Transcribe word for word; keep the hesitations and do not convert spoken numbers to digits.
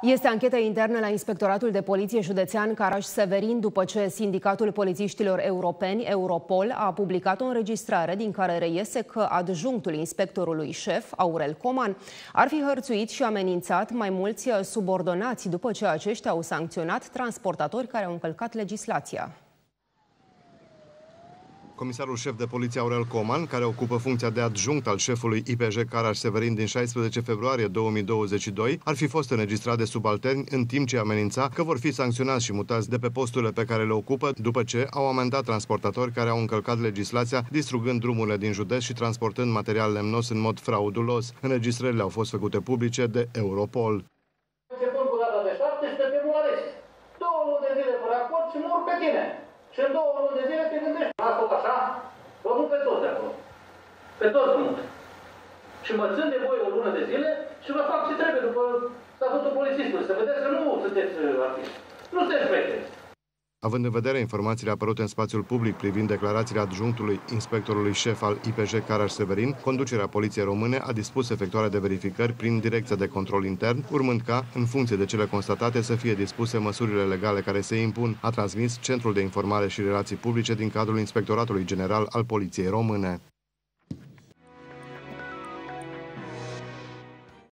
Este anchetă internă la Inspectoratul de Poliție Județean Caraș-Severin după ce Sindicatul Polițiștilor Europeni, Europol, a publicat o înregistrare din care reiese că adjunctul inspectorului șef, Aurel Coman, ar fi hărțuit și amenințat mai mulți subordonați după ce aceștia au sancționat transportatori care au încălcat legislația. Comisarul șef de poliție Aurel Coman, care ocupă funcția de adjunct al șefului I P J Caraș-Severin din șaisprezece februarie două mii douăzeci și doi, ar fi fost înregistrat de subalterni în timp ce amenința că vor fi sancționați și mutați de pe posturile pe care le ocupă după ce au amendat transportatori care au încălcat legislația, distrugând drumurile din județ și transportând material lemnos în mod fraudulos. Înregistrările au fost făcute publice de Europol. Începând cu data de șaptesprezece, te urmăresc. Două luni de zile fără acord și mor pe tine. Și în două luni de zile te gândești. Las tot așa, vă mut pe toți de acolo. Pe toți vă mut. Și mă țin de voi o lună de zile și vă fac ce trebuie după statutul polițistului. Să vedeți că nu sunteți artiști. Nu sunteți șmecheri. Având în vedere informațiile apărute în spațiul public privind declarațiile adjunctului inspectorului șef al I P J Caraș-Severin, conducerea Poliției Române a dispus efectuarea de verificări prin Direcția de Control Intern, urmând ca, în funcție de cele constatate, să fie dispuse măsurile legale care se impun, a transmis Centrul de Informare și Relații Publice din cadrul Inspectoratului General al Poliției Române.